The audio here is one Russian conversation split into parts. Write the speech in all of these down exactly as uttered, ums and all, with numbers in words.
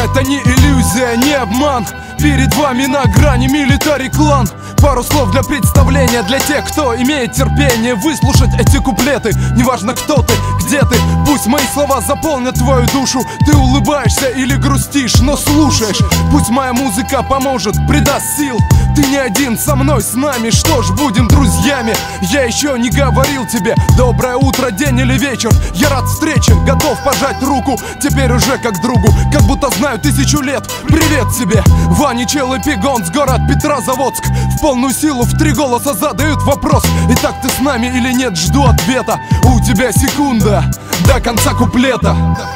это не иллюзия, не обман. Перед вами на грани Military Clan. Пару слов для представления, для тех, кто имеет терпение выслушать эти куплеты. Неважно, кто ты, где ты, пусть мои слова заполнят твою душу. Ты улыбаешься или грустишь, но слушаешь. Пусть моя музыка поможет, придаст сил. Ты не один, со мной, с нами, что ж, будем друзьями. Я еще не говорил тебе доброе утро, день или вечер. Я рад встрече, готов пожать руку. Теперь уже как другу, как будто знаю тысячу лет. Привет тебе, Ваня, Чел и Пигон с город Петрозаводск. В полную силу в три голоса задают вопрос: итак, ты с нами или нет? Жду ответа. У тебя секунда до конца куплета.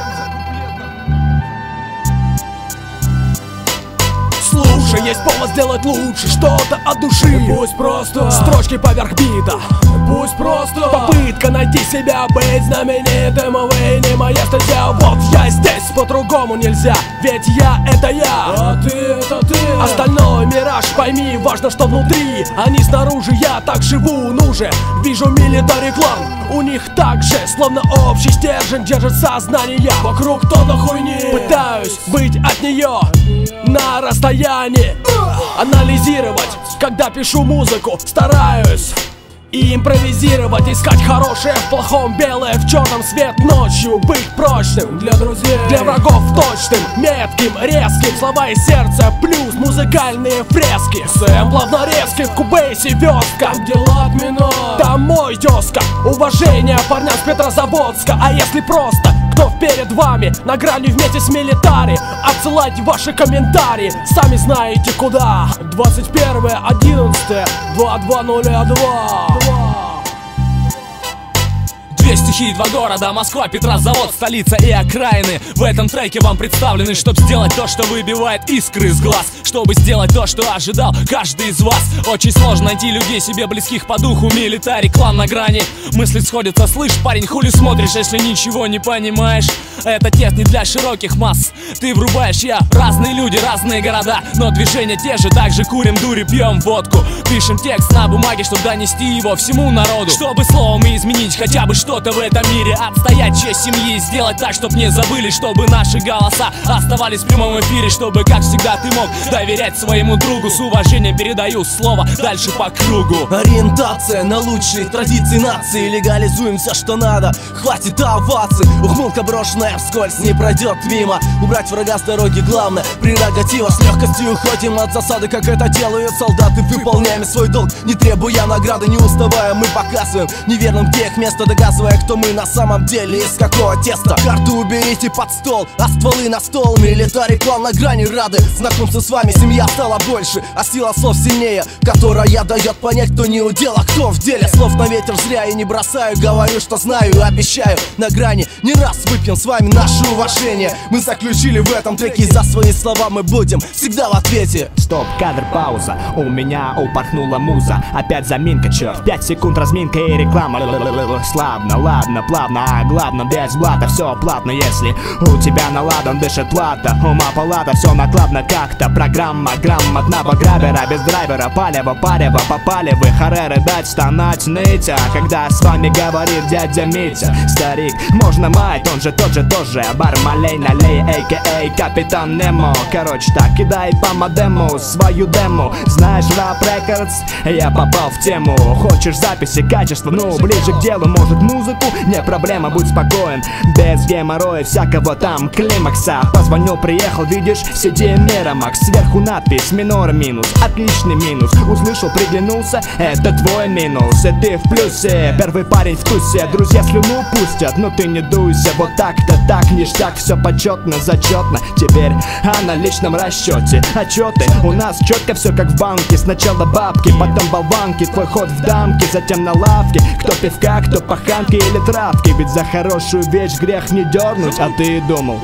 Слушай, есть повод сделать лучше, что-то от души. Пусть просто строчки поверх бита. Пусть просто попытка найти себя, быть знаменитым. Увы, не моя статья. Вот я здесь, по-другому нельзя. Ведь я — это я, а ты — это ты. Остальное мираж, пойми, важно, что внутри, а не снаружи. Я так живу, ну же. Вижу Military Clan, у них так же, словно общий стержень держит сознание. Вокруг тонна хуйни, пытаюсь быть от нее на расстоянии, анализировать, когда пишу музыку, стараюсь и импровизировать, искать хорошее в плохом, белое в черном, свет ночью, быть прочным для друзей, для врагов точным, метким, резким, слова из сердца плюс музыкальные фрески. Сэмплов нарезки в кубейсе верстка, где лад минор, там мой тезка. Уважение парням с Петрозаводска. А если просто, кто перед вами на грани вместе с Military, отсылайте ваши комментарии, сами знаете куда. Двадцать первое одиннадцатое две тысячи двадцать два. Две стихии, два города, Москва, Петрозавод, столица и окраины. В этом треке вам представлены, чтобы сделать то, что выбивает искры из глаз, чтобы сделать то, что ожидал каждый из вас. Очень сложно найти людей себе близких по духу. Military Clan на грани, мысли сходятся. Слышь, парень, хули смотришь, если ничего не понимаешь? Это тест не для широких масс. Ты врубаешь, я, разные люди, разные города, но движения те же. Также курим дури, пьем водку, пишем текст на бумаге, чтобы донести его всему народу, чтобы словом изменить хотя бы что в этом мире, отстоять честь семьи, сделать так, чтоб не забыли, чтобы наши голоса оставались в прямом эфире, чтобы, как всегда, ты мог доверять своему другу. С уважением передаю слово дальше по кругу. Ориентация на лучшие традиции нации. Легализуем все, что надо, хватит оваций. Ухмылка брошенная вскользь не пройдет мимо. Убрать врага с дороги главное, прерогатива. С легкостью уходим от засады, как это делают солдаты. Выполняем свой долг, не требуя награды, не уставая. Мы показываем неверным, где их место, доказывая, кто мы на самом деле, из какого теста. Карту уберите под стол, а стволы на стол. Military Clan на грани рады знакомству с вами, семья стала больше, а сила слов сильнее, которая дает понять, кто не у дела, кто в деле. Слов на ветер зря и не бросаю, говорю, что знаю, обещаю. На грани не раз выпьем с вами наше уважение. Мы заключили в этом треке, за свои слова мы будем всегда в ответе. Стоп, кадр, пауза, у меня упорхнула муза. Опять заминка, черт, пять секунд разминка и реклама. Славно, ладно, плавно, а главное без блата. Все платно, если у тебя наладан дышит плата. Ума палата, все накладно как-то. Программа грамотного грабера, без драйвера, палево, парево, попали вы. Хареры дать, стонать, ныть. А когда с вами говорит дядя Митя, старик, можно мать, он же тот же тоже. Бармалей, налей, а.к.а. Капитан Немо. Короче так, кидай по модему свою дему. Знаешь, Rap Records, я попал в тему. Хочешь записи, качество, ну ближе к делу. Может музыку? Не проблема, будь спокоен. Без геморроя, всякого там климакса. Позвонил, приехал, видишь, сиди Мирамакс. Сверху надпись, минор минус, отличный минус. Услышал, приглянулся, это твой минус. И ты в плюсе, первый парень в тусе. Друзья слюну пустят, но ты не дуйся. Вот так-то так, ништяк, все почетно, зачетно. Теперь о наличном расчете. Отчеты у нас четко, все как в банке. Сначала бабки, потом болванки. Твой ход в дамке, затем на лавке. Кто пивка, кто паханки или травки. Ведь за хорошую вещь грех не дернуть, а ты и думал.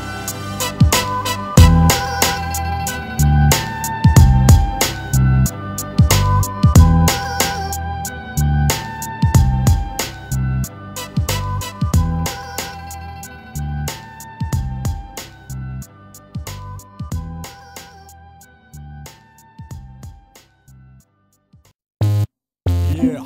Yeah.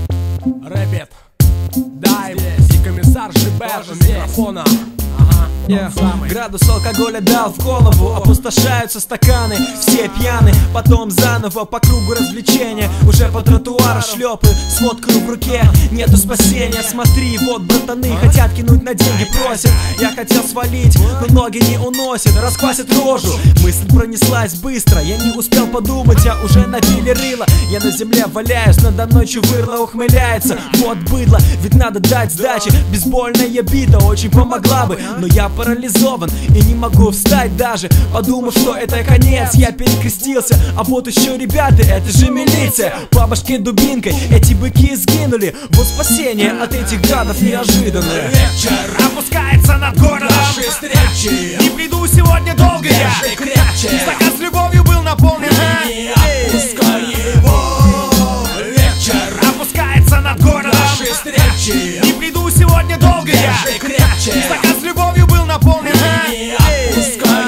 Рэпет, Дайв и комиссар Жибер у микрофона. Ага. Yeah. Градус алкоголя дал в голову, опустошаются стаканы, все пьяны, потом заново по кругу развлечения. Уже по тротуару шлепаю с водкой в руке, нету спасения. Смотри, вот братаны хотят кинуть на деньги, просят. Я хотел свалить, но ноги не уносят, расквасят рожу. Мысль пронеслась быстро, я не успел подумать, а уже набили рыло. Я на земле валяюсь, надо мной чувырла ухмыляется. Вот быдло, ведь надо дать сдачи. Бейсбольная бита очень помогла бы, но я парализован и не могу встать даже. Подумав, что это конец, я перекрестился. А вот еще ребята, это же милиция. По башке дубинкой эти быки сгинули. Вот спасение от этих гадов неожиданное. Вечер опускается над городом, наши встречи. Не приду сегодня долго я, крепче. Стакан с любовью был наполнен, не отпускай его. Вечер опускается над городом, наши встречи. Не приду сегодня долго я, крепче. Стакан с любовью был наполнен, не отпускай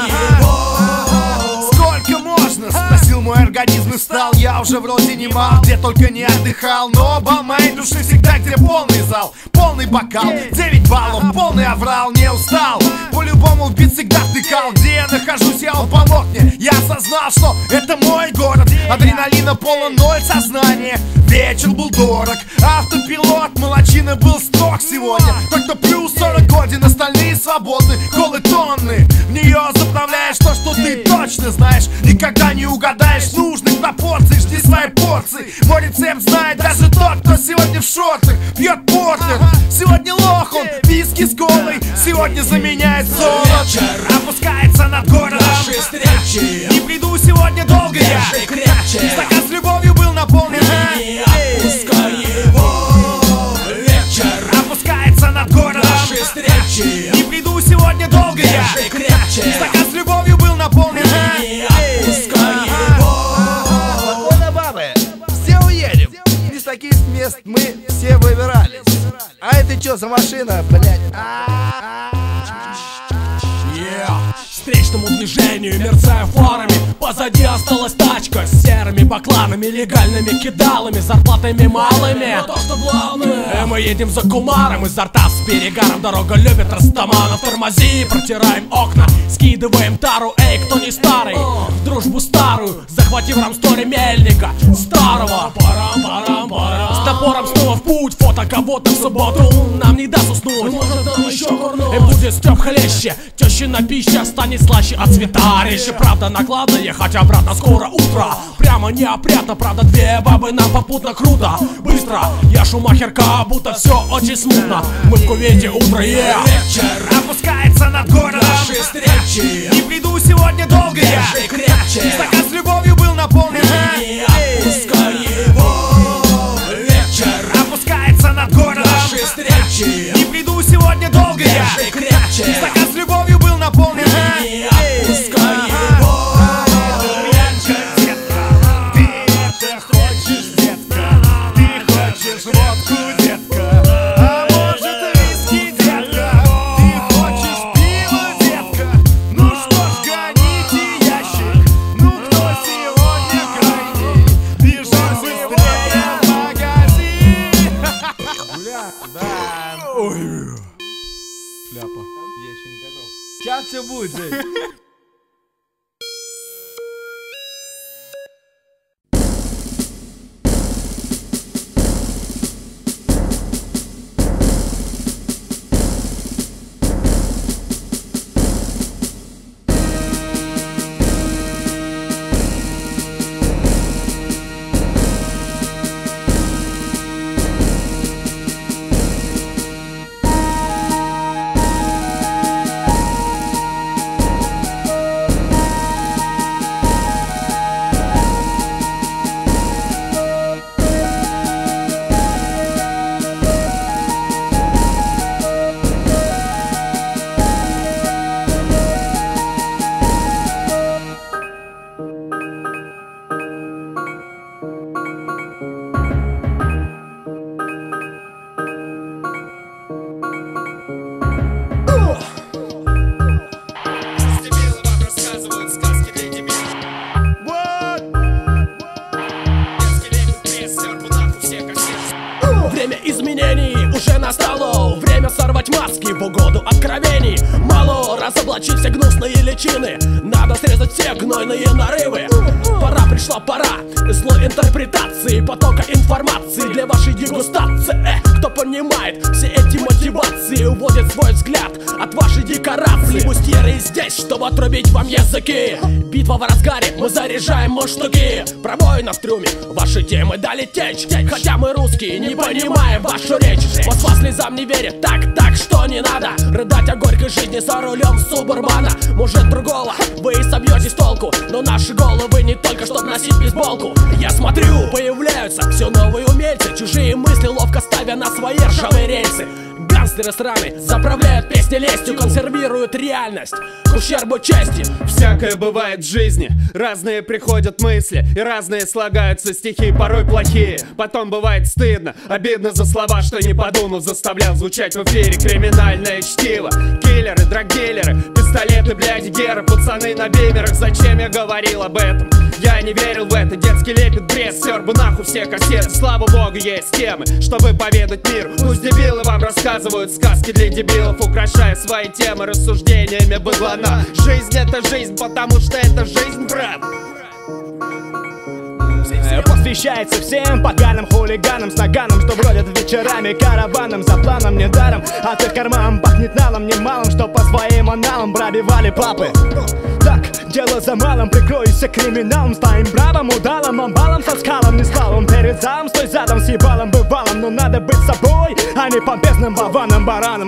его. Сколько можно? Спросил мой организм и встал. Я уже вроде не мал, где только не отдыхал. Но бал моей души всегда, где полный зал, полный бокал, девять баллов, полный аврал. Не устал, по-любому в бит всегда втыкал. Где я нахожусь, я он помог мне. Я осознал, что это мой город. Адреналина полон, ноль сознания. Вечер был дорог, автопилот, молодчина был строг сегодня. Только плюс сорок годин, остальные свободны. Колы тонны, в нее заправляешь то, что ты точно знаешь. Никогда не угадаешь нужных пропорций, жди своей порции. Мой рецепт знает даже тот, кто сегодня в шортах пьет портер. Сегодня лох он, виски с колой, сегодня заменяет солод. Вечер опускается над городом, наши встречи. Не приду сегодня долго я, крепче. Стакан с любовью был наполнен, не отпускай его. Вечер опускается над городом, наши встречи. Не приду сегодня долго я, крепче. Стакан с любовью был наполнен, не отпускай его. Спокойно, бабы, все уедем. Из таких мест мы все выбирались. А это что за машина, блядь? Встречному движению мерцая фарами. Позади осталась тачка с серыми бакланами, легальными кидалами, зарплатами малыми. Но то, что главное, мы едем за кумаром, изо рта с перегаром. Дорога любит растаманов. Тормози, протираем окна, скидываем тару. Эй, кто не старый, дружбу старую, захватив рамстори мельника старого. С топором снова в путь, фото кого-то в субботу нам не даст уснуть. Может, там еще курнуть. И будет стёб хлеще, тещина пища станет слаще от цветарища. Правда накладно ехать обратно, скоро утро. Прямо неопрятно, правда две бабы нам попутно. Круто, быстро, я шумахерка, будто все очень смутно. Мы в кувете, утро, yeah. Вечер опускается над городом, наши встречи. Не приду сегодня долго я, крепче. Стакан с любовью был наполнен, не отпускай его. Вечер опускается над городом, наши встречи. Не приду сегодня долго я, крепче. Стакан с любовью был наполнен, не отпускай его. Янка, детка, ты это хочешь, детка? Ты хочешь водку, детка? А может виски, детка? Ты хочешь пиво, детка? Ну что ж, гоните ящик. Ну кто сегодня крайний? Бежим быстрее в магазин. Бля, да. Шляпа. Я еще не готов. Сейчас все будет, Жень. Время изменений уже настало. Время сорвать маски в угоду от откровений. Мало разоблачить все гнусные личины, надо срезать все гнойные нарывы. Пора, пришла пора злой интерпретации потока информации для вашей дегустации. Э, кто понимает все эти мотивации, уводит свой взгляд от вашей декорации. Бустьеры здесь, чтобы отрубить вам языки. Битва в разгаре, мы заряжаем муштуки. Пробоина в трюме, ваши темы дали течь. Хотя мы русские, не понимаем вашу речь. Москва слезам не верит, так, так, что не надо рыдать о горькой жизни за рулем субурбана. Может другого, вы и собьетесь с толку, но наши головы не только, чтоб носить бейсболку. Я смотрю, появляются все новые умельцы, чужие мысли ловко ставя на свои ржавые рельсы. Гангстеры сраные заправляют песни лестью, консервируют реальность к ущербу чести. Всякое бывает в жизни, разные приходят мысли и разные слагаются стихи, порой плохие. Потом бывает стыдно, обидно за слова, что не подумал, заставлял звучать в эфире криминальное чтиво. Киллеры, драгдилеры, пистолеты, блядь, геры, пацаны на бимерах. Зачем я говорил об этом? Я не верил в это, детский лепет, бред, стер бы нахуй все кассеты. Слава богу, есть темы, чтобы поведать мир. Пусть дебилы вам рассказывают сказки для дебилов, украшая свои темы рассуждениями быдлана. Жизнь это жизнь, потому что это жизнь, брат. Посвящается всем поганым хулиганам с наганом, что бродят вечерами караваном за планом недаром. От их карман пахнет налом немалым, что по своим аналам пробивали папы. Так, дело за малым, прикроюсь криминалом, станем бравым, удалым, амбалом со скалом, не слалом перед залом, стой задом, с ебалом бывалым. Но надо быть собой, а не помпезным баваном бараном.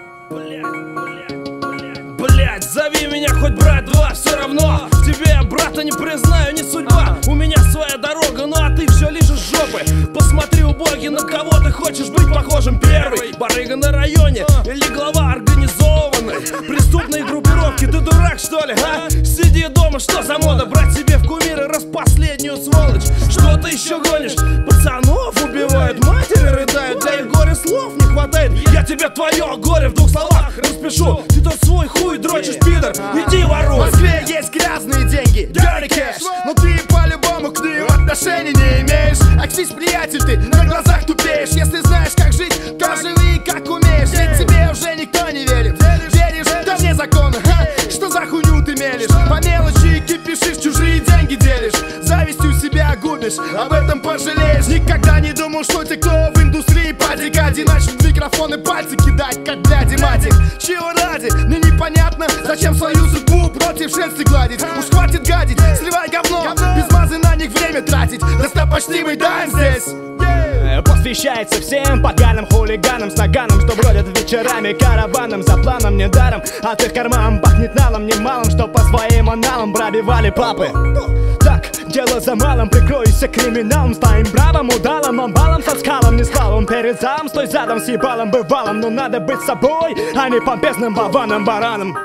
Блять, зови меня хоть брат два, все равно тебе я брата не признаю, не судьба. У меня своя дорога, ну а ты все лижешь жопы. Посмотри, убогий, на кого ты хочешь быть похожим? Первый барыга на районе или глава организованной преступной группировки? Ты дурак, что ли, а? Сиди дома, что за мода? Брать себе в кумиры раз последнюю сволочь. Что ты еще гонишь? Пацанов убивают, матери рыдают, для их горя слов не хватает. Я тебе твое горе в двух словах распишу. Ты тот свой хуй дрочишь, пидор, иди воруй. В Москве есть грязные деньги, dirty cash, но ты по-любому к ним отношений не имеешь. Аксись, приятель, ты на глазах тупеешь. Если знаешь, как жить, то живи как умеешь. Ведь тебе уже никто не верит. Веришь, да вне закона, ха? Что за хуйню ты мелешь? По мелочи кипишишь, чужие деньги делишь. Завистью себя губишь, об этом пожалеешь. Никогда не думал, что те, кто в индустрии падик-ади, начнут в микрофоны пальцы кидать, как бляди матик. Чего ради? Мне непонятно, зачем свою судьбу против шерсти гладить. Уж хватит гадить, сливай говно, без базы на них время тратить. Достопочтимый даем здесь. Посвящается всем поганым хулиганам с наганом, что бродят вечерами караваном за планом недаром. От их карман пахнет налом немалым, что по своим аналам пробивали папы. Так, дело за малым, прикроюсь криминалом, станем бравым, удалым, амбалом со скалом, не слалом перед залом, стой задом, с ебалом бывалым. Но надо быть собой, а не помпезным баваном бараном.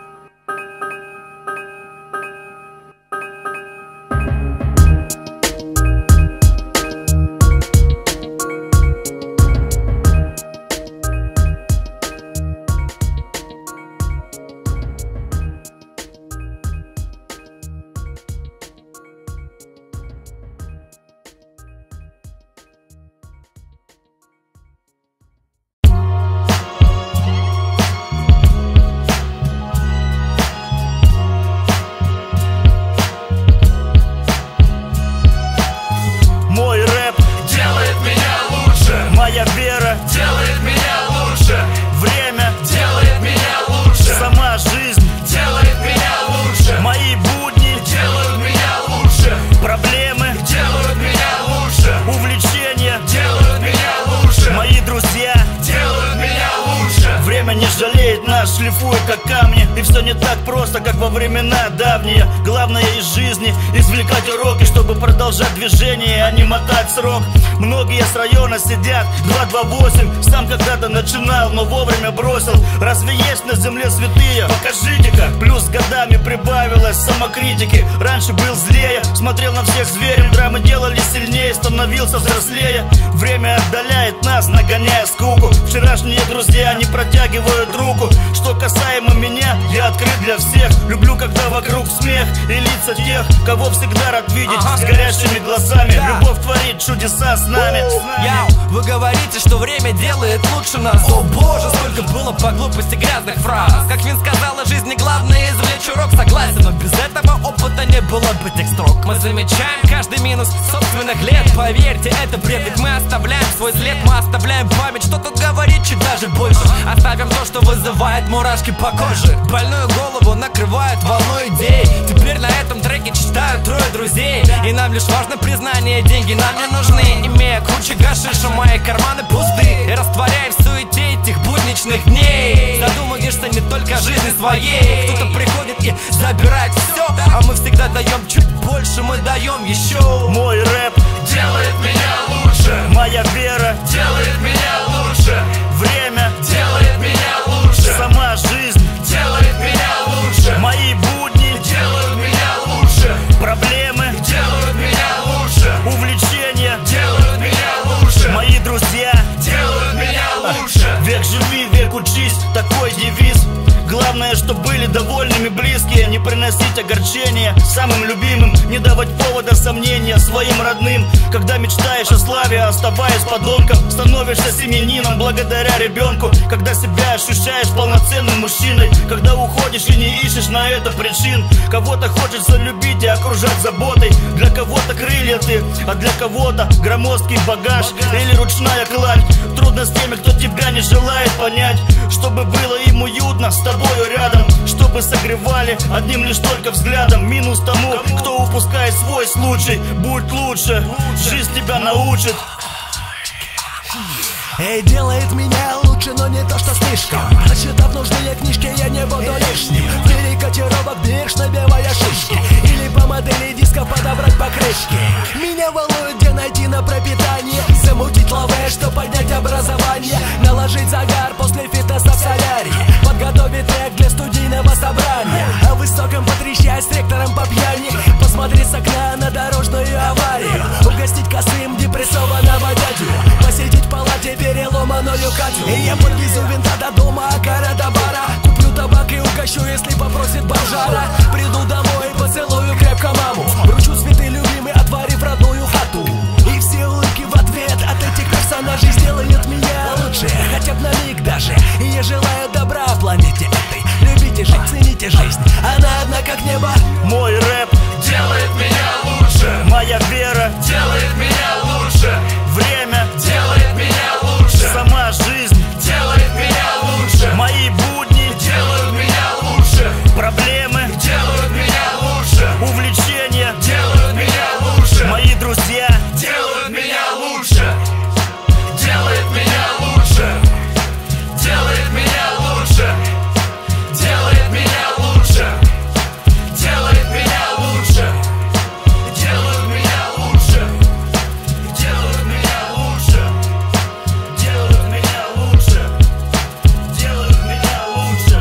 шлифует как камни. И все не так просто, как во времена давние. Главное из жизни извлекать уроки, чтобы продолжать движение, а не мотать срок. Многие с района сидят два два восемь. Сам когда-то начинал, но вовремя бросил. Разве есть на земле святые? Покажите-ка. Плюс с годами прибавилось самокритики. Раньше был злее, смотрел на всех зверем. Драмы делали сильнее, становился взрослее. Время отдаляет нас, нагоняя скуку. Вчерашние друзья не протягивают руку. Что касаемо меня, я открыт для всех. Люблю, когда вокруг смех и лица тех, кого всегда рад видеть. С горя горящими глазами. Любовь творит чудеса с нами. Яу, вы говорите, что время делает лучше нас. О боже, сколько было по глупости грязных фраз. Как Вин сказала, жизни главное извлечь урок. Согласен, но без этого опыта не было бы тех строк. Мы замечаем каждый минус собственных лет. Поверьте, это бред, ведь мы оставляем свой след. Мы оставляем память, что тут говорить, чуть даже больше. Оставим то, что вызывает мурашки по коже. Больную голову накрывает волной идей. Теперь на этом треке читают трое друзей. И нам лишь важно признание, деньги нам не нужны. Имея кучу гашиша, мои карманы пусты. И растворяя в суете этих будничных дней. Задумаешься не только о жизни своей. Кто-то приходит и забирает все, а мы всегда даем чуть больше, мы даем еще. Мой рэп делает меня лучше, моя вера делает меня лучше, время делает меня лучше, сама жизнь делает меня лучше, мои будни делают меня лучше, проблемы делают меня лучше, увлечения делают меня лучше, мои друзья делают меня лучше. Век живи, век учись, такой девиз. Главное, что были довольными близкие. Не приносить огорчения самым любимым. Не давать повода сомнения своим родным. Когда мечтаешь о славе, оставаясь подонком, становишься семьянином благодаря ребенку. Когда себя ощущаешь полноценным мужчиной. Когда уходишь и не ищешь на это причин. Кого-то хочется любить и окружать заботой. Для кого-то крылья ты, а для кого-то громоздкий багаж или ручная кладь. Трудно с теми, кто тебя не желает понять. Чтобы было им уютно с тобой рядом, чтобы согревали одним лишь только взглядом. Минус тому, кто упускает свой случай. Будь лучше, жизнь тебя научит. Эй, делает меня лучше, но не то, что слишком. Прочитав нужные книжки, я не буду лишним. В мире котировок бирж, набивая шишки. Или по модели диска подобрать покрышки. Меня волнует, где найти на пропитание. Замутить лавэ, что поднять образование. Наложить загар после фитнеса в солярии. Подготовить трек для студийного собрания. О высоком потрещать с ректором по пьяни. Посмотреть с окна на дорожную аварию. Угостить косым депрессованного дядю. Посетить в палате переломанную Катю. И я подвезу винта до дома, а кара до бара. Куплю табак и угощу, если попросит бомжара. Приду домой и поцелую крепко маму. Вручу цветы любимый, отварив родную хату. И все улыбки в ответ от этих персонажей сделают меня лучше. Хотя бы на миг даже. И я желаю добра планете этой. Любите жить, цените жизнь, она одна как небо. Мой рэп делает меня лучше, моя вера делает меня лучше, время делает меня лучше, сама жизнь делает меня лучше, мои будни делают меня лучше, проблемы делают меня лучше, увлечения делают меня лучше, мои друзья делают меня лучше, делает меня лучше, делает меня лучше, делает меня лучше, делает меня лучше, делают меня лучше, делают меня лучше, делают меня лучше, делают меня лучше.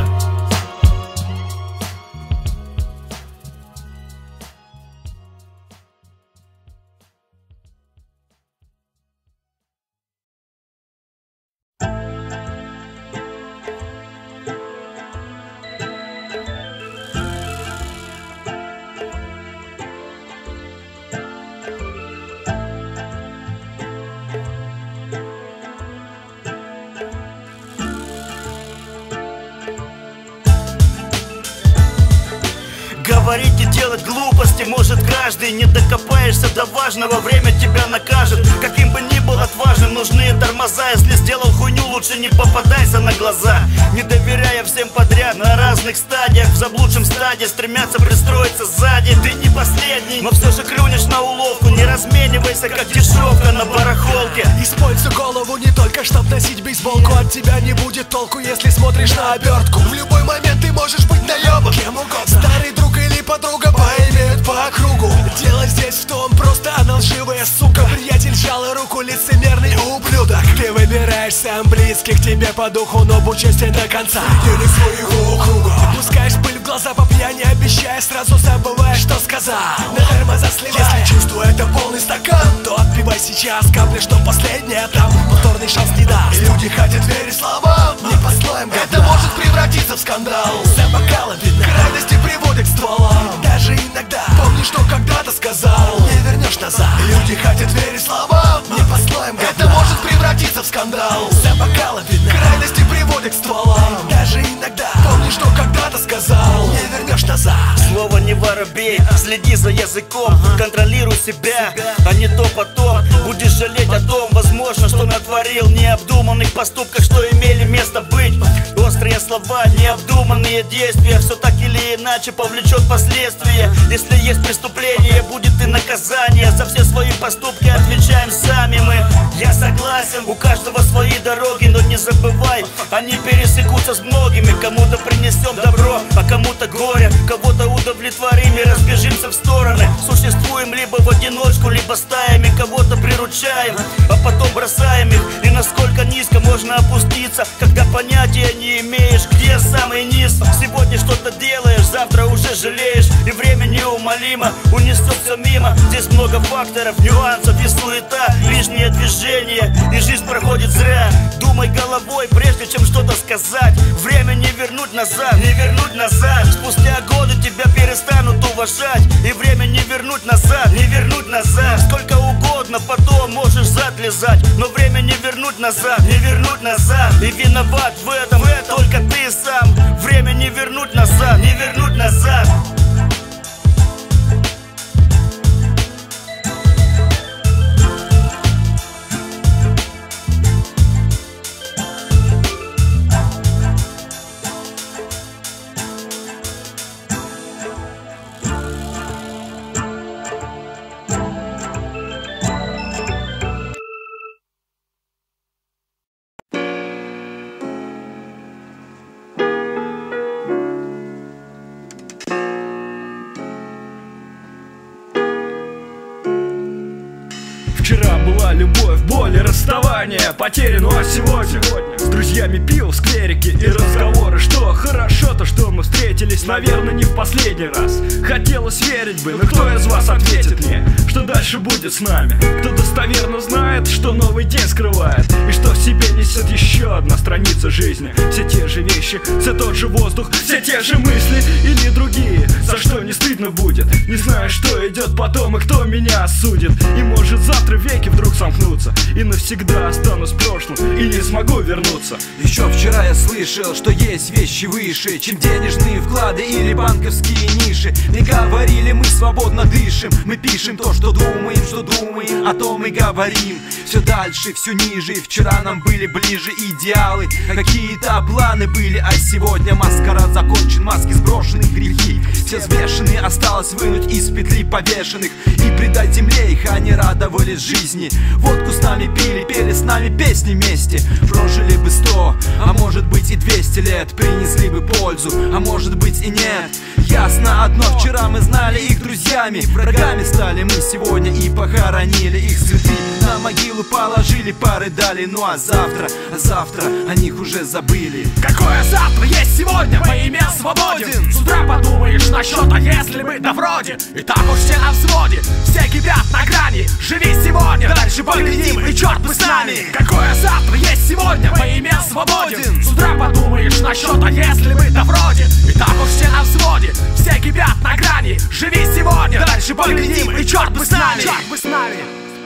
Говорить и делать глупости может каждый. Не докопаешься до важного, время тебя накажет. Каким бы ни был отважным, нужны тормоза. Если сделал хуйню, лучше не попадайся на глаза. Не доверяя всем подряд на разных стадиях. В заблудшем стадии стремятся пристроиться сзади. Ты не последний, но все же клюнешь на уловку. Не разменивайся, как дешевка на барахолке. Используй голову не только, чтоб носить бейсболку. От тебя не будет толку, если смотришь на обертку. В любой момент ты можешь быть наебан кем угодно. Старый друг или подруга поимеют по кругу. Дело здесь в том, просто она лживая сука. Приятель сжал руку, лицемерный ублюдок. Ты выбираешь сам близких тебе по духу, но будь честен до конца. Или своего круга. Пускаешь пыль в глаза по пьяни, обещая, сразу забываешь, что сказал. На тормоза сливай. Если чувство это полный стакан, то отпивай сейчас капли, что последняя там. Повторный шанс не даст. Люди хотят верить словам, не по слоям говна. Это может превратиться в скандал. За бокалом видно, крайности приводят к стволам. Даже иногда помни, что когда-то сказал. Не вернешь назад. Люди хотят верить словам, не послаем говна. Это может превратиться в скандал. За бокалом вина крайности приводят к стволам. Даже иногда помни, что когда-то сказал, не вернешь назад. Слово не воробей, следи за языком, контролируй себя, а не то потом будешь жалеть о том, возможно, что натворил необдуманных поступках, что имели место быть. Острые слова, необдуманные действия, все так или иначе повлечет последствия. Если есть преступление, будет и наказание. За все свои поступки отвечаем сами мы. Я согласен, у каждого свои дороги, но не забывай, они пересекутся с многими. Кому-то принесем добро, а кому-то горе, кого-то удовлетворим и разбежимся в стороны. Существуем либо в одиночку, либо стаями, кого-то приручаем, а потом бросаем их. И насколько низко можно опуститься, когда понятия не имеешь, где самый низ. Сегодня что-то делаешь, завтра уже жалеешь, и время неумолимо унесет все мимо. Здесь много факторов, нюансов и суета, лишнее движение, и жизнь проходит зря. Думай головой, прежде чем что-то сказать. Время не вернуть назад, не вернуть назад. Спустя годы тебя перестанут уважать, и время не вернуть назад, не вернуть назад. Сколько угодно потом можешь зад лизать, но время не вернуть назад, не вернуть назад. И виноват в этом, в этом только ты сам. Время не вернуть назад, не вернуть назад. Вчера была любовь, боль и расставание, потери, ну а сегодня с друзьями пил в скверике и разговоры. Что хорошо-то, что мы встретились, наверное, не в последний раз. Хотелось верить бы, но кто из вас ответит мне, что дальше будет с нами? Кто достоверно знает, что новый день скрывает, и что в себе несет еще одна страница жизни. Все те же вещи, все тот же воздух, все те же мысли или другие. За что не стыдно будет, не знаю, что идет потом и кто меня осудит. И может завтра веки вдруг сомкнутся, и навсегда останусь в прошлом, и не смогу вернуться. Еще вчера я слышал, что есть вещи выше, чем денежные вклады или банковские ниши. Мне говорили, мы свободно дышим, мы пишем то, что думаем, что думаем, о том и говорим. Все дальше, все ниже, и вчера нам были ближе идеалы. Какие-то планы были, а сегодня маскарад закончен, маски сброшены, грехи все взвешены, осталось вынуть из петли повешенных и предать земле их, они радовались жизни. Водку с нами пили, пели с нами песни вместе. Прожили бы сто, а может быть и двести лет, принесли бы пользу, а может быть и нет. Ясно одно, вчера мы знали их друзьями, врагами стали мы сегодня и похоронили их цветы. На могилу положили, порыдали, ну а завтра, а завтра о них уже забыли. Какое завтра есть сегодня, во имя свободен. С утра подумаешь насчет, а если бы да вроде. И так уж все на взводе, все кипят на грани. Живи сегодня, дальше поглядим, и черт бы с нами. Какое завтра есть сегодня, во имя свободен. С утра подумаешь насчет, а если бы да вроде. И так уж все на взводе, все кипят на грани. Живи сегодня, дальше поглядим, и черт бы с нами. Черт бы с нами.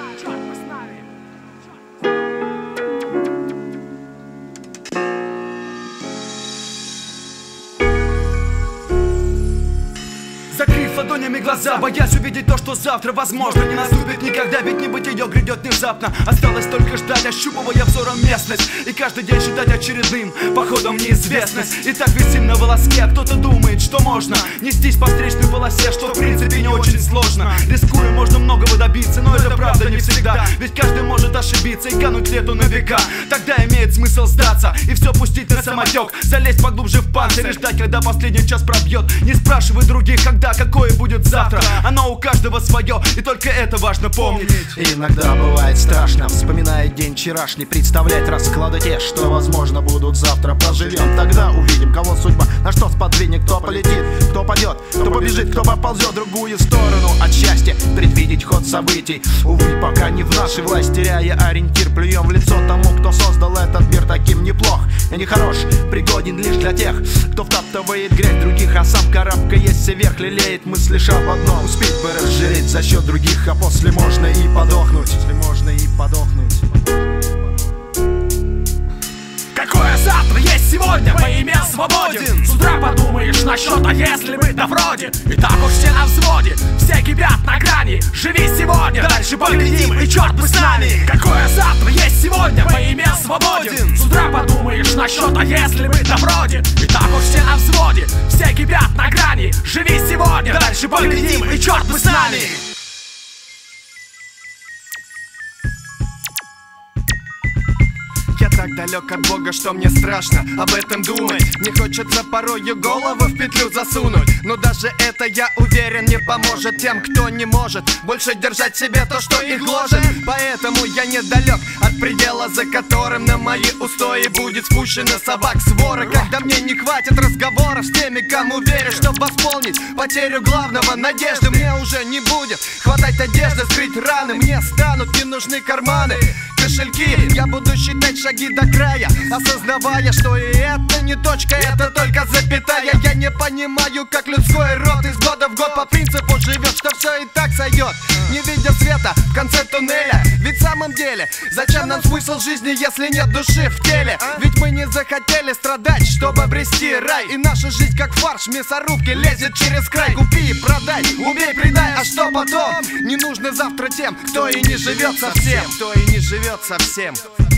Закрыв ладонями глаза, боясь увидеть то, что завтра, возможно, не наступит никогда. Ведь небытие грядет внезапно. Осталось только ждать, ощупывая взором местность, и каждый день считать очередным походом в неизвестность. И так висим на волоске, а кто-то думает, что можно нестись по встречной полосе, что в принципе не очень сложно. Рискуя, можно многого добиться, но это правда не всегда. Ведь каждый может ошибиться и кануть лету на века. Тогда имеет смысл сдаться и все пустить на самотек, залезть поглубже в панцирь и ждать, когда последний час пробьет. Не спрашивай других, когда, какое будет завтра. Оно у каждого свое, и только это важно помнить. Иногда бывает страшно, вспоминая день вчерашний, представлять расклады те, что возможно будут завтра. Поживем, тогда увидим, кого судьба на что сподвинет. Кто полетит, кто падет, кто побежит, кто поползет в другую сторону от счастья, предвидеть ход событий. Увы, пока не в нашей власти, теряя ориентир, плюем в лицо тому, кто создал этот мир таким неплох и нехорош. пригоден лишь для тех, кто втаптывает грязь других, а сам карабкаясь вверх лелеет мысли лишь об одном: успеть бы разжиреть за счет других, а после можно и подохнуть. После можно и подохнуть. Какое завтра есть сегодня, поимел свободен. С утра подумаешь насчет, а если быть-то вроде. И так уж все на взводе, все кипят на грани. Живи сегодня, дальше поглядим, и черт бы с нами. Какое завтра есть сегодня, поимел свободен. С утра подумаешь насчет, а если быть-то вроде. И так уж все на взводе, все кипят на грани. Живи сегодня, дальше поглядим, и черт бы с нами. Я так далек от Бога, что мне страшно об этом думать. Мне хочется порою голову в петлю засунуть. Но даже это, я уверен, не поможет тем, кто не может больше держать в себе то, что их гложет. Поэтому я недалек от предела, за которым на мои устои будет спущена собак свора. Когда мне не хватит разговоров с теми, кому верю, чтобы восполнить потерю главного, надежды мне уже не будет хватать одежды, скрыть раны. Мне станут не нужны карманы, кошельки. Я буду считать шаги до края, осознавая, что и это не точка, это только запятая. Я не понимаю, как людской род из года в год по принципу живет, что все и так сойдет, не видя света в конце туннеля. Ведь в самом деле, зачем нам смысл жизни, если нет души в теле? Ведь мы не захотели страдать, чтобы обрести рай. И наша жизнь как фарш мясорубки лезет через край. Купи и продай, убей, предай, а что потом? Не нужно завтра тем, кто и не живет совсем, кто и не живет совсем.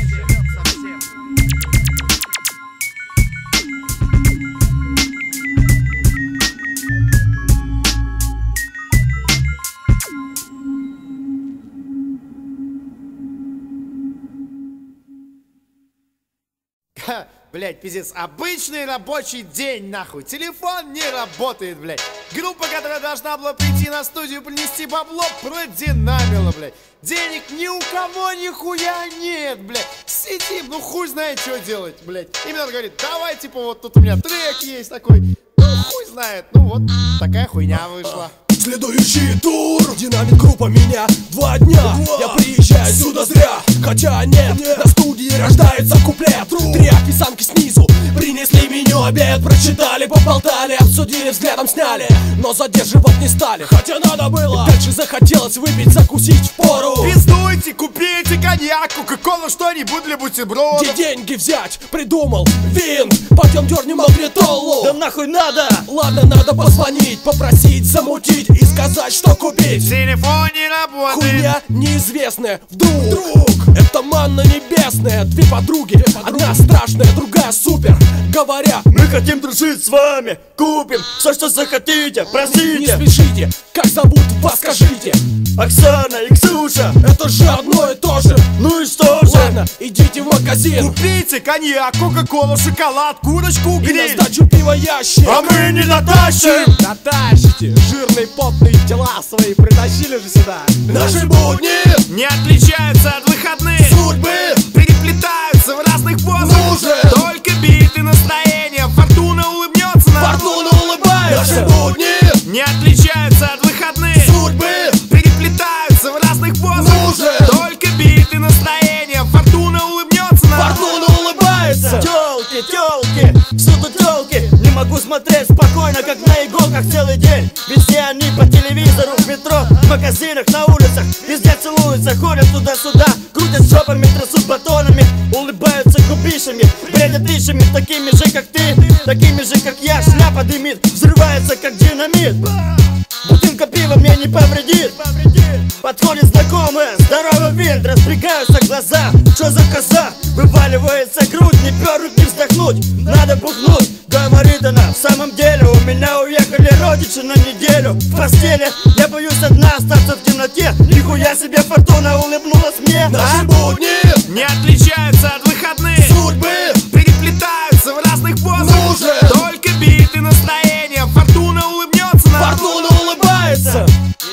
Блять, пиздец, обычный рабочий день, нахуй. Телефон не работает, блять. Группа, которая должна была прийти на студию принести бабло, продинамила, блять. Денег ни у кого нихуя нет, блять. Сидим, ну хуй знает, что делать, блять. И мне говорит, давай, типа, вот тут у меня трек есть такой. Ну хуй знает, ну вот такая хуйня вышла. Следующий тур, динамит группа меня два дня. Я приезжаю сюда зря, хотя нет, на студии рождается куплет. Три описанки снизу, принесли меню, обед прочитали, поболтали, обсудили, взглядом сняли, но задерживать не стали, хотя надо было. И дальше захотелось выпить, закусить впору. Пиздуйте, купите коньяк, кока-колу, что-нибудь для бутербродов. Где деньги взять? Придумал вин, пойдем дернем магнитолу. Да нахуй надо? Ладно, надо позвонить, попросить, замутить и сказать, что купить. Телефон не работает. Хуйня неизвестная. Вдруг, Вдруг это манна небесная. Две подруги, одна страшная, другая супер. Говоря, мы хотим дружить с вами, купим все, что захотите, простите. Не спешите, как зовут вас, скажите. Оксана и Ксюша. Это же одно и то же. Ну и что же? Ладно, идите в магазин. Купите коньяк, кока-колу, шоколад, курочку, гриль. И на сдачу пива ящик. А мы не натащим. Натащите, жирные потные тела свои притащили же сюда. Наши будни не отличаются от выходных. Судьбы переплетаются в разных позах. Ну же. Только биты настроения, фортуна улыбнется нам. Фортуна улыбается. Наши будни не отличаются от выходных. Судьбы переплетаются в разных позах. Ну же. Только биты настроения, фортуна улыбнется нам. Фортуна улыбается. Тёлки, тёлки, всюду тёлки. Не могу смотреть спокойно, как на иголках целый день. Ведь все они по телевизору, в метро, в магазинах, на улицах. Везде целуются, ходят туда-сюда, крутят жопами, трясут батонами, улыбаются губищами, бредят тысячами, такими же, как ты, такими же, как я. Шляпа дымит, взрывается, как динамит. Бутылка пива мне не повредит. Подходит знакомая, здоровый вид, разбегаются глаза. Что за коза? Вываливается грудь, не пернуть, не вздохнуть. Надо бухнуть, говорит она. В самом деле у меня уехали родичи на неделю. В постели я боюсь одна остаться в темноте. Нихуя себе, фортуна улыбнулась мне. Наши будни не отличаются от выходных. Судьбы переплетаются в разных позах. Ну же. Только биты настроения, фортуна улыбнется нам. Фортуна улыбается.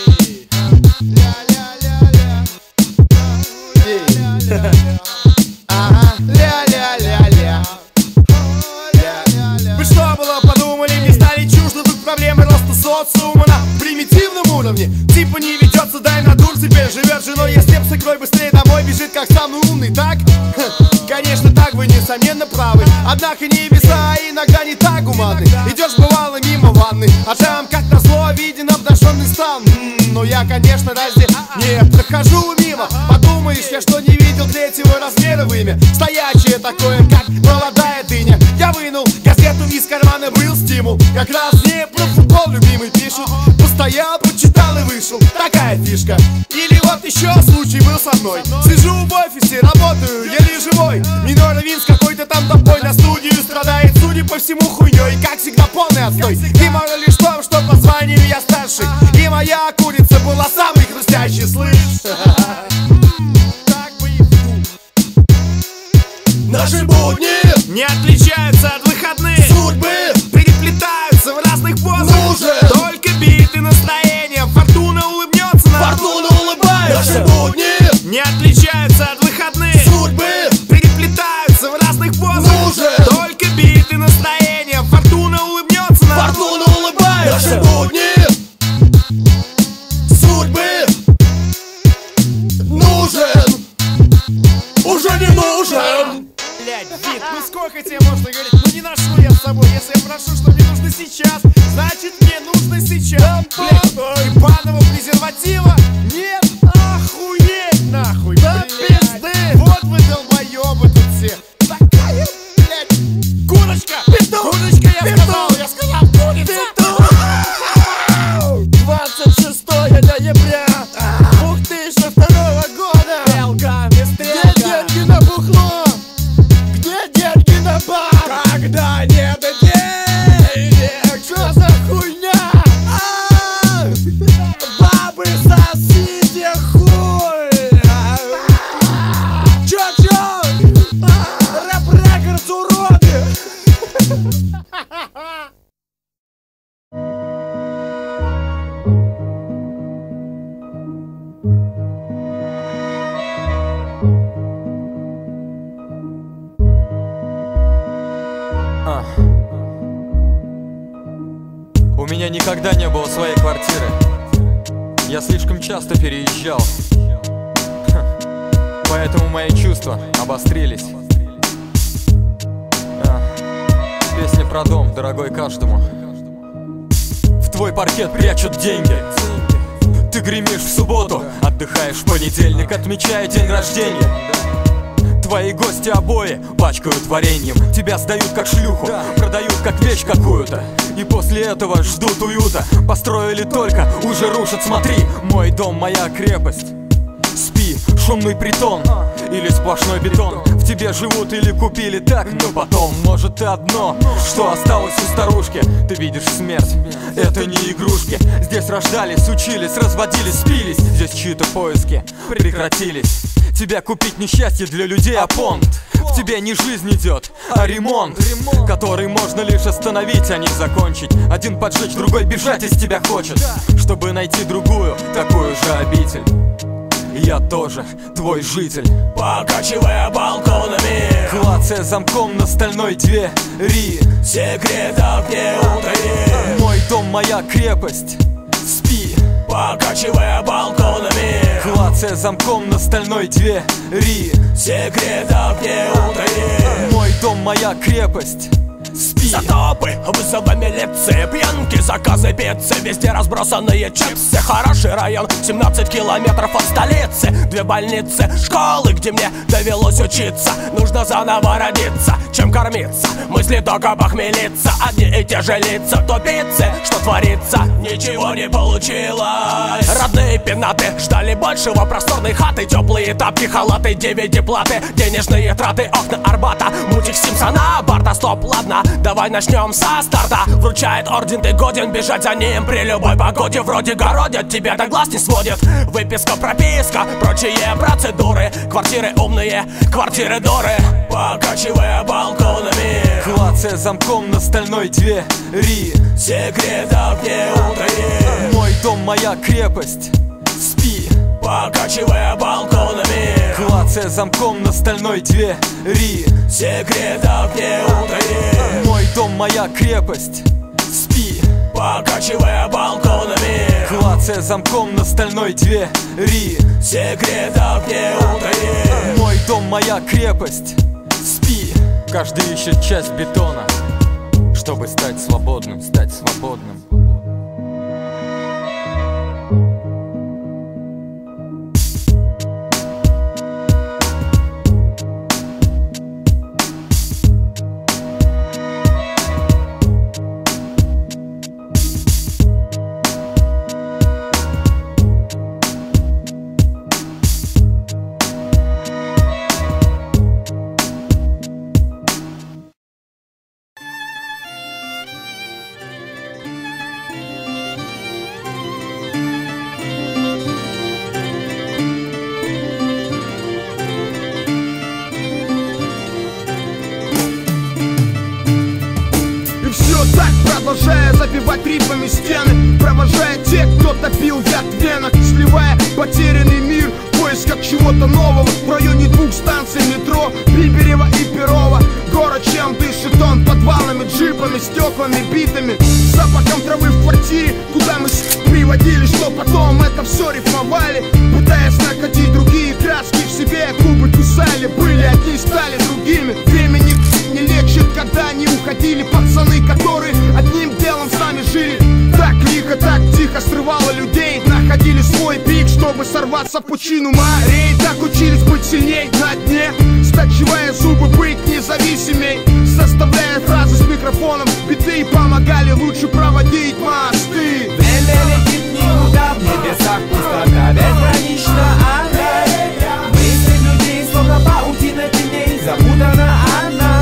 Ага, ля-ля-ля-ля. Вы что было подумали, мне стали чужды тут проблемы роста социума на примитивном уровне. Типа не ведется, дай на дур, теперь живет женой, я с тем свекрой быстрее домой бежит, как самый умный, так? Ха, конечно, так, вы несомненно правы. Однако небеса иногда не так гуманны. Идешь бывало мимо ванны, а там, как назло, виден обнаженный стан. М-м, но я, конечно, разве не прохожу мимо. Подумаешь, я что, не видел третьего размера в имя? Стоячее такое, как молодая дыня. Я вынул газету из кармана, был стимул. Как раз не про футбол любимый пишут. Постоял, почитал и вышел. Такая фишка. Или вот еще случай был со мной. Сижу в офисе, работаю, еле живой. Минор Винс какой-то там топой на студию страдает, судя по всему, хуйней. Как всегда, полный отстой. И мало лишь в том, что по званию я старший. И моя курица была самой хрустящей, слышь? Наши будни не отличаются от выходных. Судьбы переплетаются в разных позах. Нужен только биты настроением. Фортуна улыбнется нам. Фортуна улыбается. Наши будни не отличаются от выходных. Судьбы переплетаются в разных позах. Нужен только биты настроением. Фортуна улыбнется нам. Фортуна улыбается. Наши будни судьбы нужен. Уже не нужен. Блять, Вит, ну сколько тебе можно говорить? Ну не ношу я с собой. Если я прошу, что мне нужно сейчас, значит мне нужно сейчас. Блять, ебаного презерватива? Нет, охуеть нахуй. Да пизды. Вот вы долбоебы тут все. Такая, блять, курочка. Петух. Курочка, я Петух. сказал. Я сказал курица. двадцать шестое ноября две тысячи второго года. Стрелка, Где деньги на бухло? Где деньги на бар? когда нет денег. Что за хуйня? А, бабы, сосите хуй. Чё-чё? Рэп-рекордс, уроды. А. У меня никогда не было своей квартиры. Я слишком часто переезжал. Ха. Поэтому мои чувства обострились. А. Песня про дом, дорогой каждому. В твой паркет прячут деньги. Ты гремишь в субботу, отдыхаешь в понедельник, отмечая день рождения. Твои гости обои пачкают вареньем. Тебя сдают как шлюху, продают как вещь какую-то. И после этого ждут уюта. Построили только, уже рушат, смотри. Мой дом, моя крепость. Спи, шумный притон или сплошной бетон. В тебе живут или купили так, но потом, может, ты одно, что осталось у старушки. Ты видишь смерть, это не игрушки. Здесь рождались, учились, разводились, спились. Здесь чьи-то поиски прекратились. Тебя купить несчастье для людей, а понт. В тебе не жизнь идет, а ремонт, который можно лишь остановить, а не закончить. Один поджечь, другой бежать из тебя хочет, чтобы найти другую, такую же обитель. Я тоже твой житель. Покачивая балконами, клацая замком на стальной двери, секретов не утаишь. Мой дом, моя крепость. Спи, покачивая балконами, клацая замком на стальной двери, секретов не утаишь. Мой дом, моя крепость. Спи. Затопы, вызовы милиции, пьянки, заказы пиццы, везде разбросанные чипсы. Хороший район, семнадцать километров от столицы. Две больницы, школы, где мне довелось учиться. Нужно заново родиться, чем кормиться. Мысли только похмелиться, одни и те же лица. Тупицы, что творится, ничего не получилось. Родные пенаты ждали большего, просторной хаты. Теплые тапки, халаты, ди ви ди-платы, денежные траты, окна Арбата, мультик Симпсона, Барта. Стоп, ладно, давай начнем со старта. Вручает орден, ты годен бежать за ним при любой погоде. Вроде городят, тебя до глаз не сводит. Выписка, прописка, прочие процедуры. Квартиры умные, квартиры дуры. Покачивая балконами, клацая замком на стальной двери, секретов не утаишь. Мой дом, моя крепость. Спи, покачивая балконами, клацая замком на стальной двери, секретов не утаишь. Мой дом, моя крепость. Спи, покачивая балконами, клацая замком на стальной двери, секретов не утаишь. Мой дом, моя крепость. Спи, Каждый ищет часть бетона, чтобы стать свободным, стать свободным. Продолжая забивать рифмами стены, провожая тех, кто топил яд в венах, сливая потерянный мир в поисках чего-то нового. В районе двух станций метро Биберево и Перово. Город чем дышит он? Подвалами, джипами, стеклами, битами, запахом травы в квартире, куда мы приводили, что потом это все рифмовали, пытаясь находить другие краски в себе. Губы кусали, были одни, стали другими. Времени не лечит, когда они уходили. Пацаны, которые одним делом с нами жили, так лихо, так тихо срывало людей, находили свой пик, чтобы сорваться в пучину морей. Так учились быть сильней на дне, стачивая зубы, быть независимей, составляя фразы с микрофоном, биты помогали лучше проводить мосты. Время летит никуда, в небесах пустота безгранична, она мысли людей, словно паутина теней, запутана она.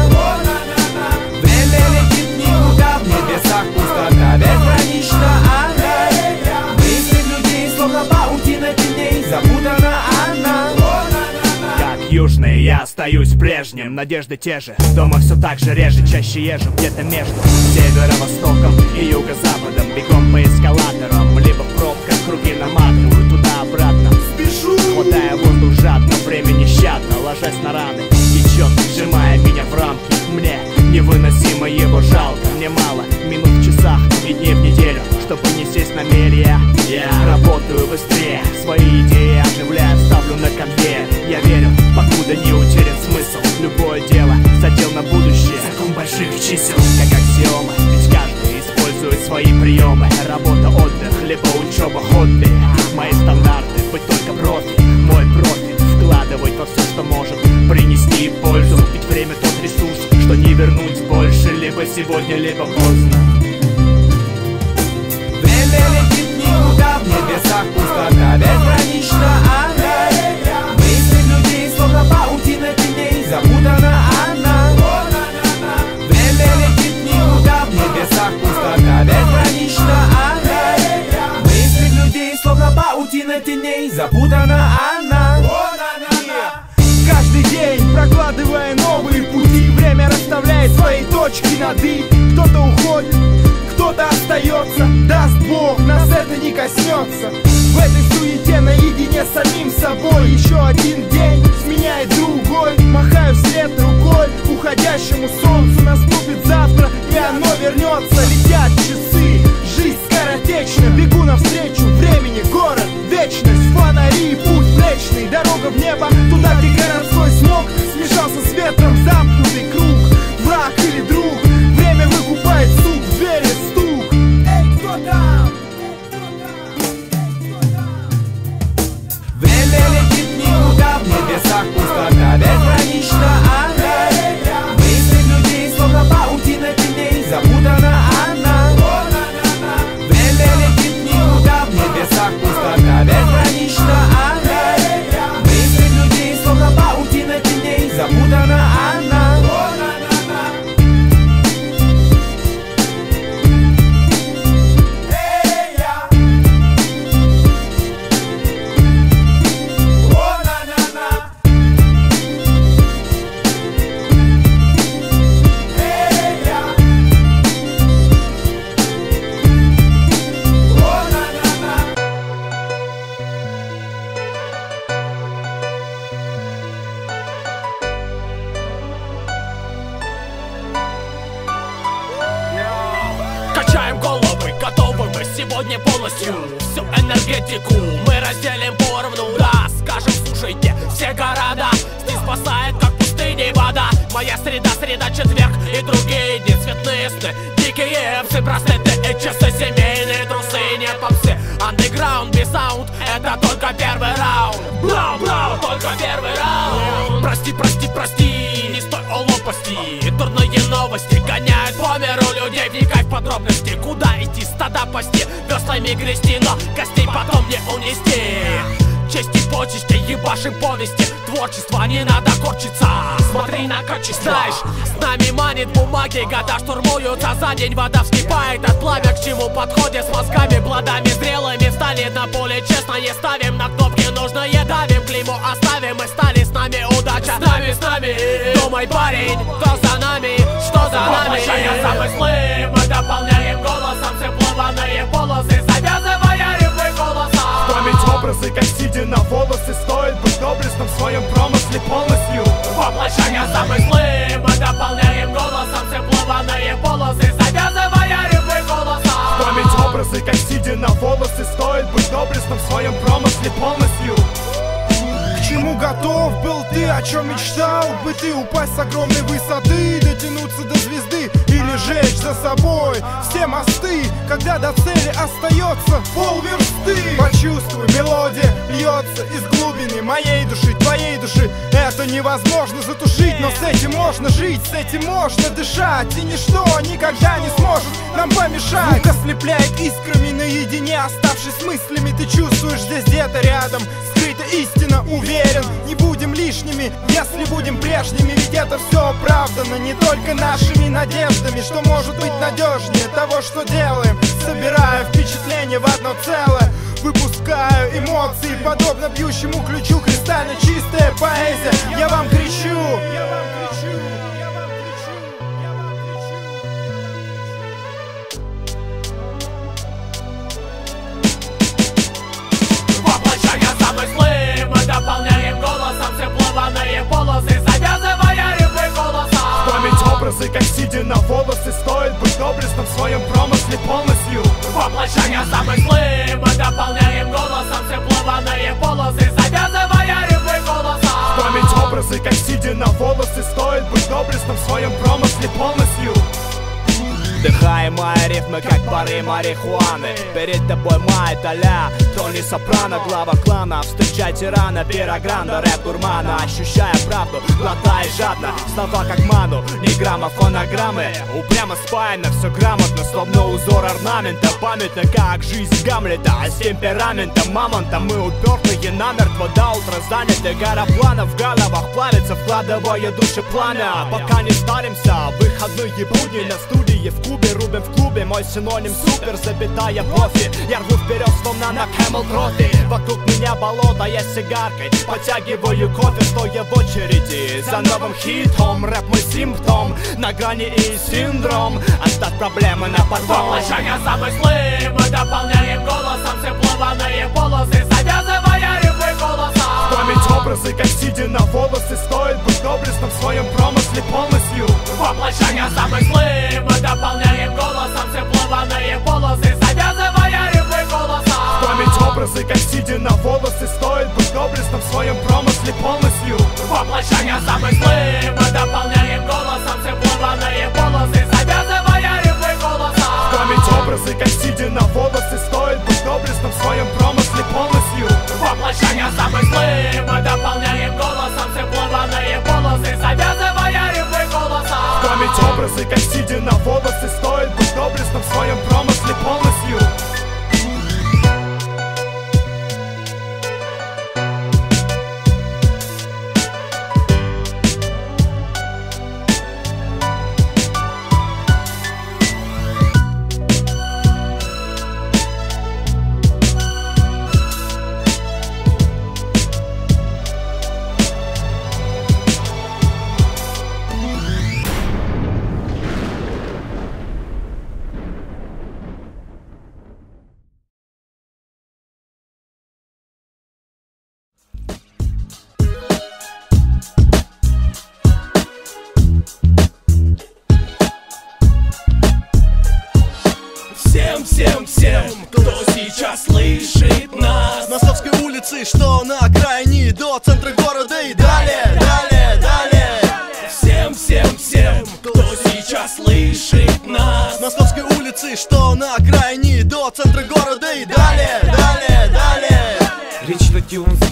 Время летит никуда, в небесах пустота безгранична, она мысли людей, словно паутина теней, запутана она. Как южный, я остаюсь прежним, надежды те же, дома все так же реже, чаще езжу где-то между северо-востоком и юго-западом, бегом по эскалаторам, либо в пробках круги наматываю туда-обратно. Спешу, хватая воздух жадно, время нещадно, ложась на раны, течет, сжимая меня в рамки. Мне невыносимо его жалко, мне мало минут в часах и дней в неделю, чтобы не сесть на мелья. Я работаю быстрее, свои идеи оживляю, ставлю на конвейер. Я верю, покуда не утерян смысл, любое дело задел на будущее. Закон больших чисел, как аксиомы, ведь каждый использует свои приемы. Работа, отдых, либо учеба, хобби. Мои стандарты, быть только профи, мой профит, вкладывать во все, что может принести пользу. Ведь время тот ресурс, что не вернуть больше, либо сегодня, либо поздно. Время летит никуда, в небесах пустота безгранична, она мысли людей, словно паутина теней, запутана она. Время летит никуда, в небесах пустота безгранична, она мысли людей, словно паутина теней, запутана она. Каждый день прокладывая новые пути, время расставляет свои точки над «и». Кто-то уходит, кто-то остается, даст Бог, нас это не коснется. В этой суете наедине с самим собой еще один день сменяет другой. Махаю вслед рукой уходящему солнцу, наступит завтра и оно вернется. Летят часы, жизнь скоротечна, бегу навстречу времени, город, вечность, фонари, путь млечный, дорога в небо, туда, где городской смог смешался с ветром, замкнутый круг, враг или друг. Время выкупает сук, в двери стук. Эй, кто там? Время летит никуда, в небесах пустота безгранична, она мысли людей, словно паутина теней, запутана она. Время летит никуда, в небесах пустота безгранична, она мысли людей, словно паутина теней, запутана она. Качаем головы, готовы мы сегодня полностью всю энергетику мы разделим поровну. Да, скажем, слушайте, все города здесь спасает, как пустыни вода. моя среда, среда, четверг и другие дни. Цветные сны, дикие эпсы, браслеты и чисто семейные трусы. Нет попсы, андеграунд, без саунд, это только первый раунд. Бlau, бlau, только первый раунд. Прости, прости, прости, не стой о лопасти. Дурные новости гоняют по миру людей. Вникай в подробности, куда идти, стада пасти, веслами грести, но костей потом не унести. Честь и почести, ебашим повести. Творчество не надо корчиться, смотри на качество. Знаешь, с нами манит бумаги, года штурмуются за день. Вода вскипает от пламя, к чему подходит с мозгами. Плодами зрелыми стали на поле, честно не ставим на кнопки нужные, давим, клейму оставим. Мы стали, с нами удача, с нами, с нами. Думай, парень, кто за нами, что за нами. Воплощая замыслы, мы дополняем голосом все плаваные полосы, завязывая рифмы голоса. Память образы, как сидя на волосы, стоит быть доблестным в своем промысле полностью. Воплощая замыслы, мы дополняем голосом все плаваные полосы, завязывая рифмы голоса. Память образы, как сидя на волосы, стоит быть доблестным в своем промысле полностью. К чему готов был ты, о чем мечтал бы ты? Упасть с огромной высоты, дотянуться до звезды или жечь за собой все мосты, когда до цели остается полверсты. Почувствуй, мелодия льется из глубины моей души, твоей души. Это невозможно затушить, но с этим можно жить, с этим можно дышать, и ничто никогда не сможет нам помешать. Звук ослепляет искрами наедине, оставшись с мыслями, ты чувствуешь здесь где-то рядом скрыта истина, уверен, не будем лишними, если будем прежними. Ведь это все оправдано не только нашими надеждами, что может быть надежнее того, что делаем, собирая впечатления в одно целое. Выпускаю эмоции, подобно бьющему ключу, кристально чистая поэзия. Я вам кричу, я вам кричу, я вам кричу, я вам кричу. Воплощая замыслы, мы дополняем голосом все плаваные полосы, завязывая рифмы голоса. Память образы, как сидя на волосы, стоит быть доблестным в своем промысле полностью. Воплощая замыслы, мы дополняем голосом все плаваные полосы, завязывая рифмы голоса. Память образы, как сидя на волосы, стоит быть доблестным в своем промысле полностью. Вдыхаемая рифмы, как пары марихуаны. Перед тобой май толя, Тони Сопрано, глава клана. Встречай тирана, пирогранда, рэп гурмана. Ощущая правду, глотай жадно, слова как ману, ни грамма фонограммы. Упрямо спаяно, все грамотно, словно узор орнамента. Памятно, как жизнь Гамлета, а с темпераментом мамонта. Мы упертые намертво, до утра заняты. Гора планов в головах плавится, вкладывая души пламя. Пока не старимся, выходные будни на студии в Кубе, рубим в клубе, мой синоним супер, запятая профи. Я рву вперед, словно на Camel Trophy. Вокруг меня болото, я сигаркой потягиваю кофе, стоя в очереди за новым хитом. Рэп мой симптом, на грани и синдром. Оставь проблемы на потом. Воплощая замыслы, мы дополняем голосом все плаваные полосы, завязывая рифмы голоса. Память образы, как сидя на волосы, стоит быть доблестным в своем промысле полностью. Воплощая замыслы, мы дополняем голосом все плаваные полосы, завязывая рифмы голоса. Память образы, как сидя на волосы, стоит быть доблестным в своем промысле полностью. Воплощая замыслы, мы дополняем голосом все плаваные полосы, завязывая рифмы голоса. Память образы, как сидя на волосы, стоит быть доблестным в своем промысле полностью. Воплощая замыслы, мы дополняем голосом все плаваные полосы, завязывая рифмы голоса. Память образы, как сидя на волосы, стоит быть доблестным в своем промысле полностью. Всем-всем-всем, кто сейчас слышит нас на Совской улице, что на окраине, до центра города и далее, далее, далее. Всем-всем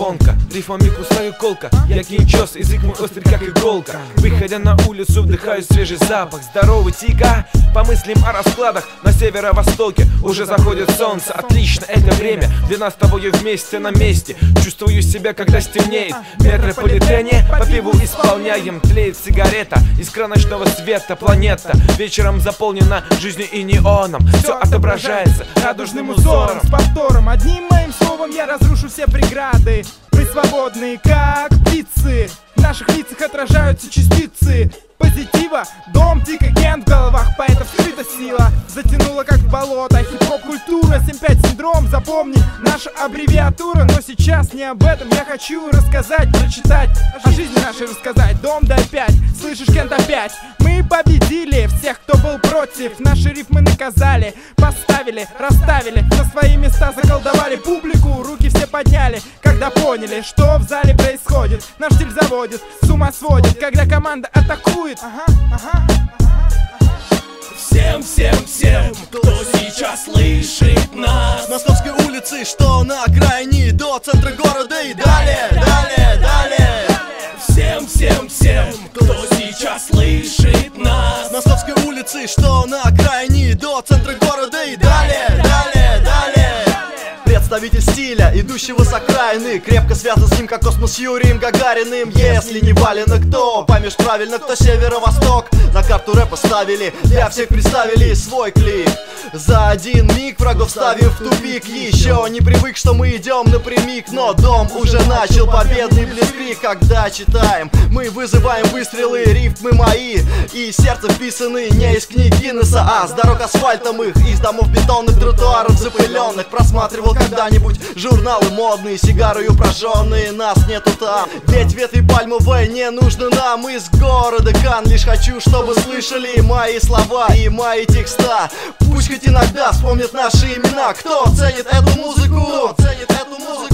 тонко, рифмами кусаю колка. Я кинчос, язык мой острый как иголка. Выходя на улицу, вдыхаю свежий запах. Здоровый тига, помыслим о раскладах. На северо-востоке уже заходит солнце. Отлично, это время для нас с тобой вместе на месте. Чувствую себя, когда стемнеет. В метрополитене по пиву исполняем. Тлеет сигарета, искра ночного света. Планета вечером заполнена жизнью и неоном. Все отображается радужным узором. С повтором, одним моим словом я разрушу все преграды. Мы свободны, как птицы. В наших лицах отражаются частицы позитива. Дом, дико кент в головах поэтов скрыта сила. Затянула как в болото. Хип-хоп культура, семь пять синдром. Запомни, наша аббревиатура. Но сейчас не об этом я хочу рассказать, прочитать, о жизни нашей рассказать. Дом да опять, слышишь, Кент опять. Мы победили всех, кто был против. Наши рифмы наказали, поставили, расставили, на свои места заколдовали публику. Руки все подняли, когда поняли, что в зале происходит. Наш стиль заводит, с ума сводит, когда команда атакует. Ага, ага. Всем, всем, всем, кто сейчас слышит нас. С Московской улицы, что на окраине, до центра города и далее, далее, далее. Всем, всем, всем, кто сейчас слышит нас. С Московской улицы, что на окраине, до центра города и далее, далее, далее. Представитель стиля, идущего с окраины, крепко связан с ним, как космос с Юрием Гагариным. Если не Валина, кто? Поймешь правильно, кто северо-восток. На карту рэпа ставили, для всех представили свой клип. За один миг врагов ставим в тупик. Еще не привык, что мы идем напрямик, но дом уже начал победный блицкрик. Когда читаем, мы вызываем выстрелы, рифмы мои и сердце вписаны не из книг Гиннесса, а с дорог асфальтом их, из домов бетонных, тротуаров запыленных. Просматривал когда-нибудь журналы модные, сигарою прожженные, нас нету там. Ведь ветви пальмовой не нужны нам. Из города Кан лишь хочу, чтобы слышали мои слова и мои текста. Пусть хоть иногда вспомнят наши имена. Кто ценит эту музыку? Кто ценит эту музыку?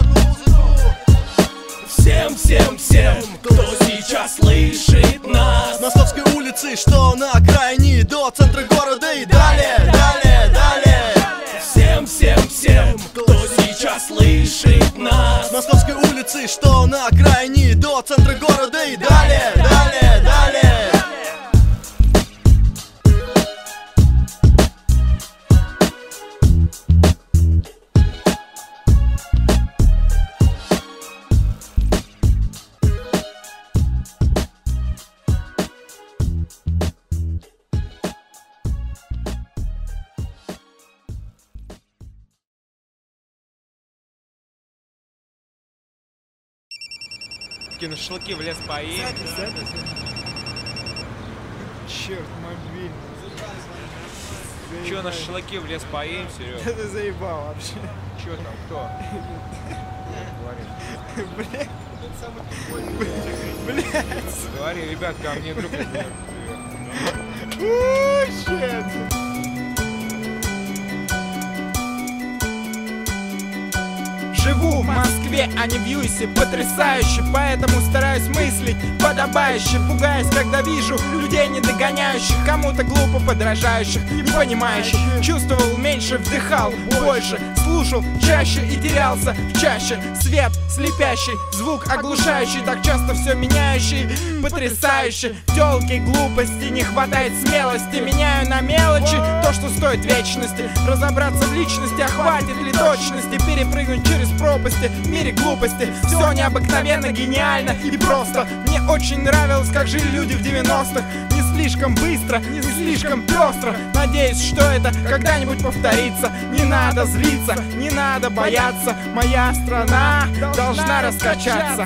Всем, всем, всем, кто сейчас слышит нас. С Московской улицы, что на окраине, до центра города и далее, далее, далее. Всем, всем, всем, кто сейчас слышит нас. С Московской улицы, что на окраине, до центра города и далее, далее, далее. На шашлыки в лес поедем. Черт, мобильный. Че, на шашлыки в лес поедем, Серега? Да ты заебал вообще. Че там, кто? Блять. Блять. Говори, ребят, ко мне друг. Живу в Москве, а не в Юйсе, потрясающе, поэтому стараюсь мыслить подобающе, пугаясь, когда вижу людей недогоняющих, кому-то глупо подражающих, не понимающих. Чувствовал меньше, вдыхал больше, слушал чаще и терялся в чаще. Свет слепящий, звук оглушающий, так часто все меняющий, потрясающе. Тёлки, глупости, не хватает смелости, меняю на мелочи то, что стоит вечности. Разобраться в личности, а хватит ли точности, перепрыгнуть через пропасти в мире глупости. Все необыкновенно, гениально и просто. Мне очень нравилось, как жили люди в девяностых. Не слишком быстро, не слишком пестро. Надеюсь, что это когда-нибудь повторится. Не надо злиться, не надо бояться. Моя страна должна раскачаться.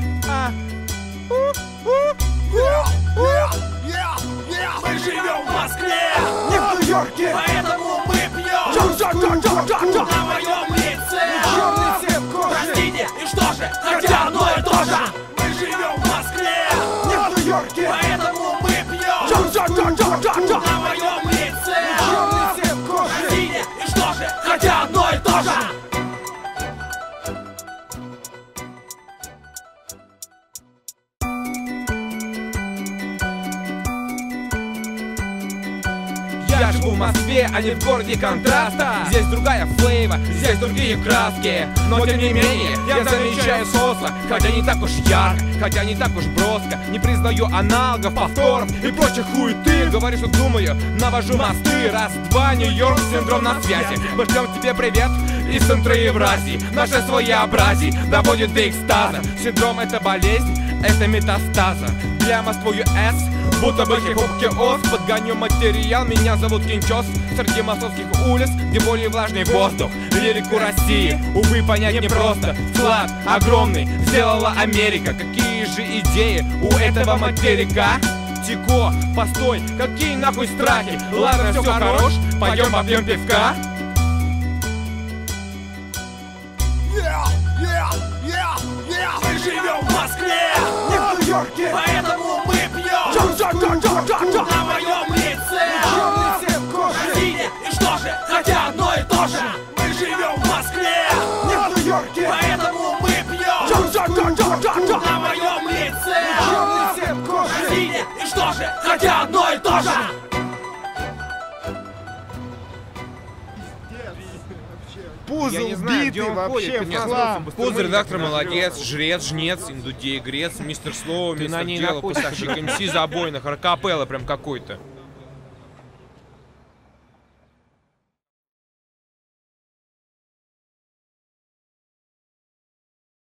Мы живем в Москве, не в Нью-Йорке, поэтому мы пьем на моем лице. Черный цвет кожи. Простите, и что же, хотя одно и то же. Мы живем в Москве, не в Нью-Йорке, поэтому мы пьем на моем лице. Черный цвет кожи. Простите, и что же, хотя одно и то же. Я Я живу в Москве, а не в городе контраста. Здесь другая флейва, здесь другие краски. Но тем не менее, я замечаю соса. Хотя не так уж ярко, хотя не так уж броско. Не признаю аналогов, повторов и прочих хуеты. Говорю, что думаю, навожу мосты. Раз, два, Нью-Йорк, синдром на связи. Мы шлем тебе привет из центра Евразии. Наше своеобразие доводит до экстаза. Синдром — это болезнь, это метастаза. Для Москвы ю эс, будто бы хип-хоп-киос. Подгоню материал, меня зовут Кинчос. Среди московских улиц, где более влажный воздух. Лирику России, увы, понять непросто. Вклад огромный сделала Америка. Какие же идеи у этого материка? Тико, постой, какие нахуй страхи? Ладно, все хорош, пойдем попьем пивка. Yeah, yeah, yeah, yeah. Мы живем в Москве, не в Нью-Йорке, поэтому мы пьем на моем лице. Сине, и что же, хотя одно и то же. Мы живем в Москве, не в Нью-Йорке, поэтому мы пьем на моем лице. Сине, и что же, хотя одно и то же. Я не знаю, где он ходит. Пузо редактор молодец, жрец, жнец, индудей, грец, мистер Слово, мистер Дело, поставщик эм си забойных, рокапелла прям какой-то.